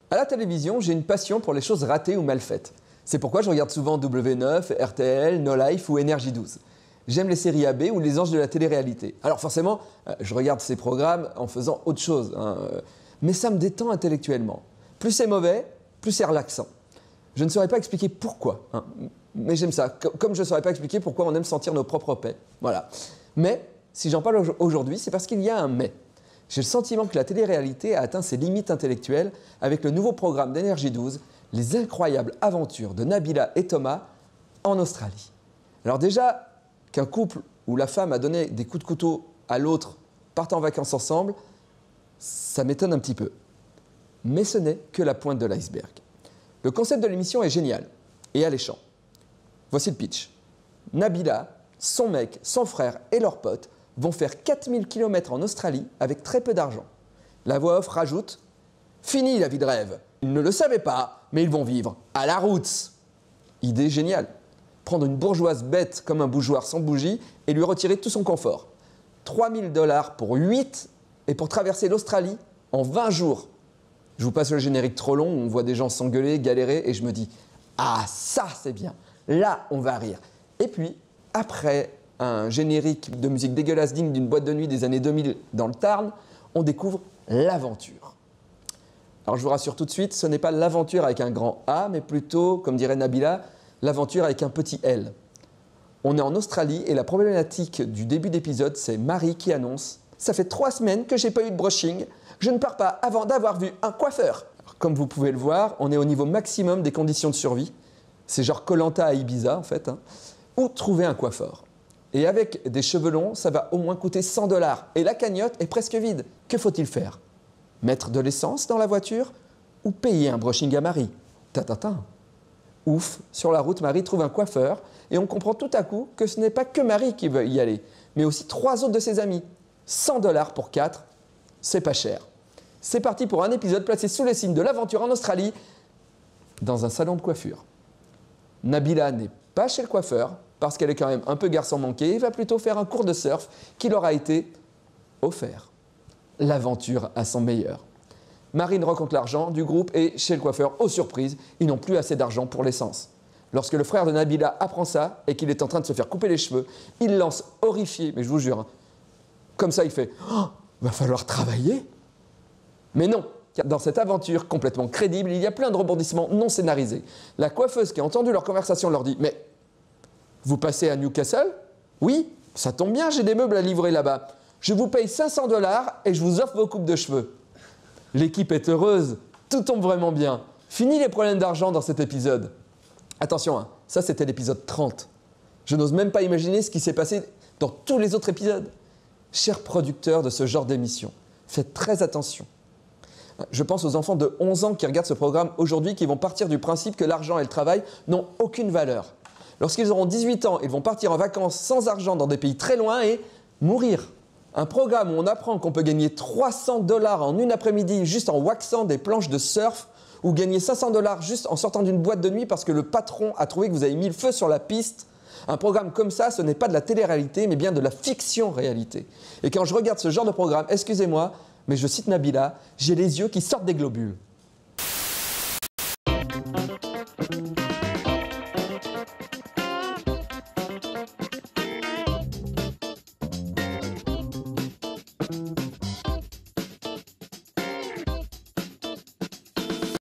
À la télévision, j'ai une passion pour les choses ratées ou mal faites. C'est pourquoi je regarde souvent W9, RTL, No Life ou Énergie 12. J'aime les séries AB ou les anges de la télé-réalité. Alors forcément, je regarde ces programmes en faisant autre chose, mais ça me détend intellectuellement. Plus c'est mauvais, plus c'est relaxant. Je ne saurais pas expliquer pourquoi, mais j'aime ça, comme je ne saurais pas expliquer pourquoi on aime sentir nos propres paix. Voilà. Mais, si j'en parle aujourd'hui, c'est parce qu'il y a un mais. J'ai le sentiment que la télé-réalité a atteint ses limites intellectuelles avec le nouveau programme d'Énergie 12, Les incroyables aventures de Nabila et Thomas en Australie. Alors déjà, qu'un couple où la femme a donné des coups de couteau à l'autre partent en vacances ensemble, ça m'étonne un petit peu. Mais ce n'est que la pointe de l'iceberg. Le concept de l'émission est génial et alléchant. Voici le pitch. Nabila, son mec, son frère et leurs potes vont faire 4000 km en Australie avec très peu d'argent. La voix off rajoute « Fini la vie de rêve !» Ils ne le savaient pas, mais ils vont vivre à la route. Idée géniale. Prendre une bourgeoise bête comme un bougeoir sans bougie et lui retirer tout son confort. 3000 $ pour 8 et pour traverser l'Australie en 20 jours. Je vous passe le générique trop long où on voit des gens s'engueuler, galérer et je me dis « Ah, ça c'est bien, là on va rire !» Et puis, après un générique de musique dégueulasse digne d'une boîte de nuit des années 2000 dans le Tarn, on découvre l'aventure. Alors je vous rassure tout de suite, ce n'est pas l'aventure avec un grand A, mais plutôt, comme dirait Nabila, l'aventure avec un petit L. On est en Australie et la problématique du début d'épisode, c'est Marie qui annonce « Ça fait 3 semaines que j'ai pas eu de brushing, je ne pars pas avant d'avoir vu un coiffeur ». Comme vous pouvez le voir, on est au niveau maximum des conditions de survie. C'est genre Koh-Lanta à Ibiza en fait. Ou trouver un coiffeur. Et avec des cheveux longs, ça va au moins coûter 100 $. Et la cagnotte est presque vide. Que faut-il faire? Mettre de l'essence dans la voiture ou payer un brushing à Marie? Ta-ta-ta. Ouf, sur la route, Marie trouve un coiffeur et on comprend tout à coup que ce n'est pas que Marie qui veut y aller, mais aussi 3 autres de ses amis. 100 $ pour 4, c'est pas cher. C'est parti pour un épisode placé sous les signes de l'aventure en Australie, dans un salon de coiffure. Nabila n'est pas chez le coiffeur, parce qu'elle est quand même un peu garçon manqué, et va plutôt faire un cours de surf qui leur a été offert. L'aventure à son meilleur. Marine rencontre l'argent du groupe et chez le coiffeur, aux surprises, ils n'ont plus assez d'argent pour l'essence. Lorsque le frère de Nabila apprend ça et qu'il est en train de se faire couper les cheveux, il lance horrifié, mais je vous jure, comme ça il fait « Oh, va falloir travailler !» Mais non, car dans cette aventure complètement crédible, il y a plein de rebondissements non scénarisés. La coiffeuse qui a entendu leur conversation leur dit « Mais vous passez à Newcastle? Oui, ça tombe bien, j'ai des meubles à livrer là-bas. Je vous paye 500 $ et je vous offre vos coupes de cheveux. » L'équipe est heureuse, tout tombe vraiment bien. Fini les problèmes d'argent dans cet épisode. Attention, ça c'était l'épisode 30. Je n'ose même pas imaginer ce qui s'est passé dans tous les autres épisodes. Chers producteurs de ce genre d'émission, faites très attention. Je pense aux enfants de 11 ans qui regardent ce programme aujourd'hui qui vont partir du principe que l'argent et le travail n'ont aucune valeur. Lorsqu'ils auront 18 ans, ils vont partir en vacances sans argent dans des pays très loin et mourir. Un programme où on apprend qu'on peut gagner 300 $ en une après-midi juste en waxant des planches de surf ou gagner 500 $ juste en sortant d'une boîte de nuit parce que le patron a trouvé que vous avez mis le feu sur la piste. Un programme comme ça, ce n'est pas de la télé-réalité, mais bien de la fiction-réalité. Et quand je regarde ce genre de programme, excusez-moi, mais je cite Nabila, j'ai les yeux qui sortent des globules.